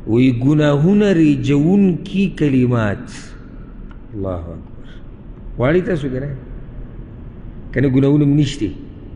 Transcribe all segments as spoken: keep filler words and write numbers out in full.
وی گناهونه ریجونکي کلمات. الله اکبر. غواړئ تاسو که نه که نه ګناهونه م نشتې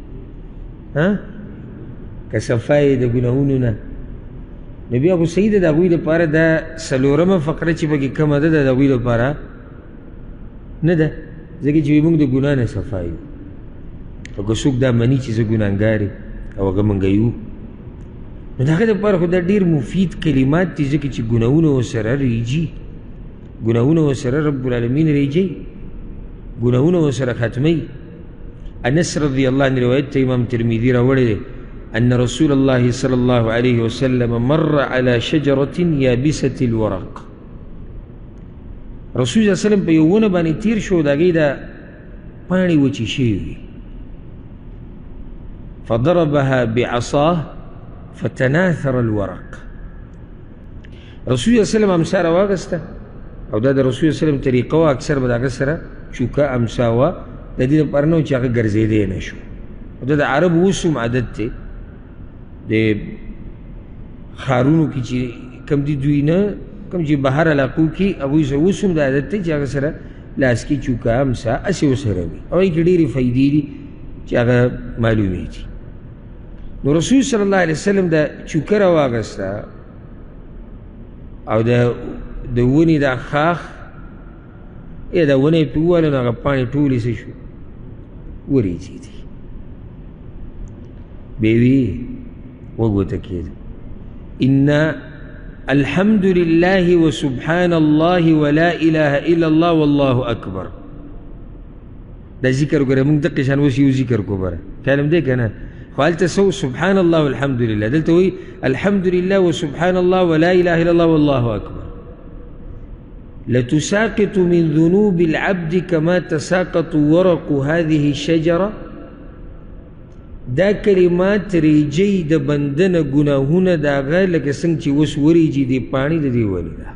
که صفا یې د ګناهونو نه نو بیا خو صحیح ده د هغوی دپاره دا څلورمه فقره چې پکې کمه ده د هغوی دپاره نه ده، ځکه چې موږ د ګناه نه صفا یو. او که څوک دا مني چې زه ګناهګار یم او هغه موږ یو، نو د هغې دپاره خو دا ډېر مفید کلمات دي، ځکه چې ګناهونه ورسره ریجي، ګناهونه ورسره رب العالمین ریجي، ګناهونه ورسره ختموي. انس رضی الله عنه روایت ته امام ترمذي راوړی دی ان رسول الله صلی الله علیه وسلم مر على شجرة یابسة الورق. رسول صلی الله علیه وسلم په یو ونه باندې تیر شو، د هغې دا پاڼې وچې شوې وي. فضربها بعصاه فتناثر الورق. رسول الله صلی الله علیه وسلم امسا راواغسته، او دا د رسول الله صلی الله علیه وسلم طریقه وه، اکثر به د هغه سره چوکه امسا وه، د دې دپاره نه و چې هغه ګرځېدی نه شو. او دا د عربو اوس هم عادت دی، د ښارونو کې چې کوم دي دوی نه کوم چې بهر علاقو کې هغوی سره اوس هم دا عادت دی چې هغه سره لاس کې چوکه امسا هسې ورسره وي. هغوی کې ډېرې فایدې دي چې هغه معلومېږي. نو رسول صلی الله علیه وسلم دا چوکه راواغسته او د د ونې دا خاخ یا دا ونه یې پرې ووهله، نو هغه پاڼې ټولې څه شو ورېځېدې. بیا یې وی وګوته کېده ان الحمد لله وسبحان الله ولا اله الا الله والله اکبر. دا ذکر وګوره، موږ دقې شان اوس یو ذکر کو بره خیال هم دی که نه، خو هلته څه سبحان الله والحمد لله، دلته وایي الحمد لله وسبحان الله ولا اله الا الله والله اکبر. لتساقط من ذنوب العبد كما تساقط ورق هذه الشجرة. دا کلمات ریجی د بندنه ګناهونه د هغه لکه څنګه چې اوس وریجي دې پاڼې د دې ونې ده،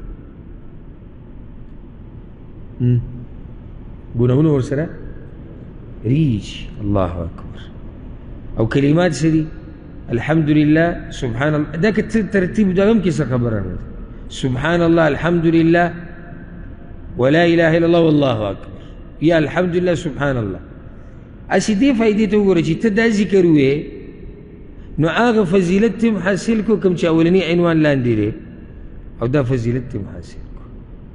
ګناهونه ورسره ریجي. الله اکبر. او کلمات څه دي؟ الحمد لله سبحان الله. دا که ترتیب دا هم کې څه خبره نه ده. سبحان الله، الحمد لله، ولا اله الا الله والله اکبر، یا الحمد لله سبحان الله. اسی دې فائدې ته وګوره چې ته دا ذکر وې نو هغه فضیلت ته حاصل کو کوم چې اولنی عنوان لاندې دی، او دا فضیلت ته حاصل کو.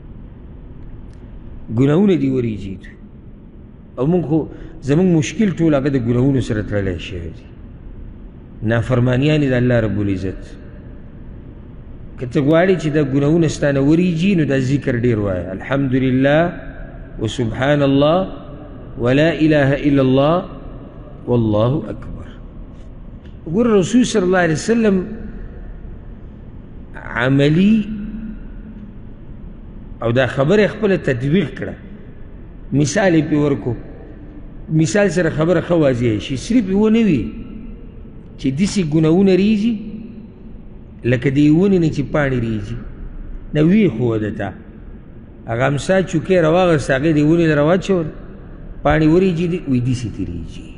ګناهونه دي وریجي او موږ خو زموږ مشکل ټول هغه د ګناهونو سره تړلی شوی دی، نافرمانیانې د الله رب العزت. که ته غواړې چې دا ګناهونه ستا نه وریجي نو دا ذکر ډېر وایه، الحمد لله وسبحان الله ولا اله الا الله والله اکبر. وګوره رسول صلی الله علیه وسلم عملی او دا خبره خپله تطبیق کړه. مثال یې پې ورکو، مثال سره خبره ښه واضحه شي. صرف یې ونه وي چې داسې ګناهونه ریځي لکه د یې ونې نه چې پاڼې ریځي، نه ویې ښوده ته هغه امسا چوکۍ راواغسته، هغې د یې ونې نه راواچول، پاڼې وریجي دي، وایي داسې دې ریځي.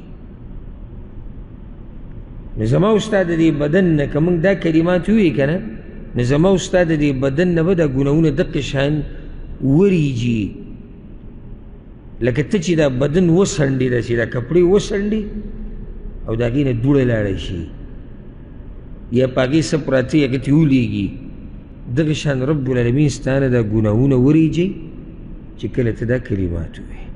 نو زما او ستا د دې بدن نه که موږ دا کلمات ووایي که نه، نو زما او ستا د دې بدن نه به دا ګناهونه دقې شان وریجي. لکه ته چې دا بدن وسنډې، داسې دا کپړې وسنډې او د هغې نه دوړه لاړه شي یا په هغې څه پراته هغې ته ولیږي، دغه شان رب العالمین ستا نه دا ګناهونه وریجي چې کله ته دا کلمات ووایې.